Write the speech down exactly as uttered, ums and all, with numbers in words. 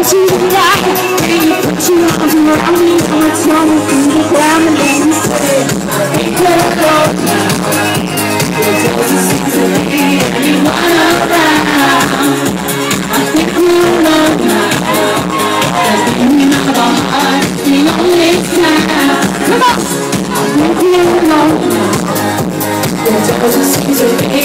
to the light. And you put your arms around me, I'ma turn me through the ground and then you say, I ain't gonna go now. There's always seems to be anyone around. I think we'll know now. There's beating of our hearts, the only time. Come on! I think we'll know now. There's always seems to be